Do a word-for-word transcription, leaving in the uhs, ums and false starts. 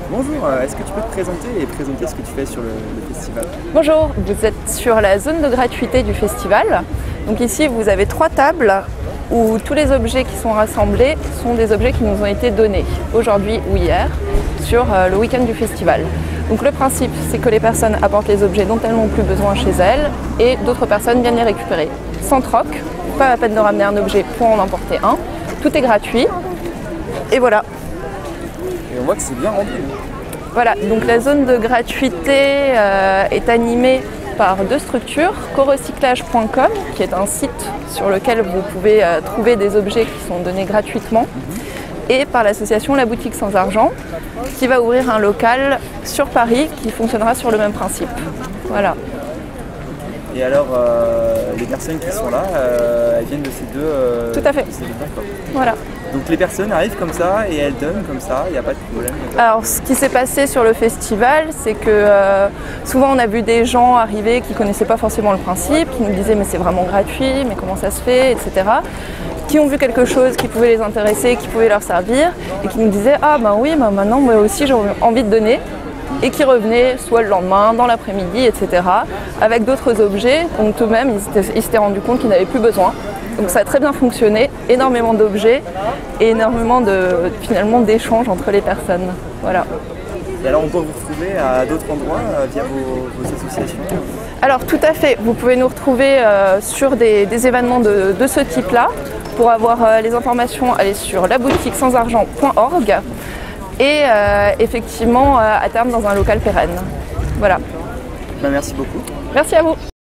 Bonjour, euh, est-ce que tu peux te présenter et présenter ce que tu fais sur le, le festival? Bonjour, vous êtes sur la zone de gratuité du festival. Donc ici, vous avez trois tables où tous les objets qui sont rassemblés sont des objets qui nous ont été donnés aujourd'hui ou hier sur euh, le week-end du festival. Donc le principe, c'est que les personnes apportent les objets dont elles n'ont plus besoin chez elles et d'autres personnes viennent les récupérer. Sans troc, pas la peine de ramener un objet pour en emporter un. Tout est gratuit et voilà. Et on voit que c'est bien rempli. Voilà, donc la zone de gratuité euh, est animée par deux structures, corecyclage point com, qui est un site sur lequel vous pouvez euh, trouver des objets qui sont donnés gratuitement, mm-hmm. et par l'association La Boutique Sans Argent, qui va ouvrir un local sur Paris qui fonctionnera sur le même principe. Voilà. Et alors, euh, les personnes qui sont là, euh, elles viennent de ces deux... Euh, Tout à fait. Ces deux d'accord. Voilà. Donc les personnes arrivent comme ça et elles donnent comme ça, il n'y a pas de problème. Alors ce qui s'est passé sur le festival, c'est que euh, souvent on a vu des gens arriver qui ne connaissaient pas forcément le principe, qui nous disaient mais c'est vraiment gratuit, mais comment ça se fait, et cetera. Qui ont vu quelque chose qui pouvait les intéresser, qui pouvait leur servir, et qui nous disaient ah ben oui, ben maintenant moi aussi j'ai envie de donner. Et qui revenaient soit le lendemain, dans l'après-midi, et cetera, avec d'autres objets. Donc eux-mêmes, ils s'étaient rendus compte qu'ils n'avaient plus besoin. Donc ça a très bien fonctionné, énormément d'objets et énormément de, finalement d'échanges entre les personnes. Voilà. Et alors on peut vous retrouver à d'autres endroits euh, via vos, vos associations? Alors tout à fait, vous pouvez nous retrouver euh, sur des, des événements de, de ce type-là. Pour avoir euh, les informations, allez sur la boutique sans argent point org. Et euh, effectivement, euh, à terme, dans un local pérenne. Voilà. Ben, merci beaucoup. Merci à vous.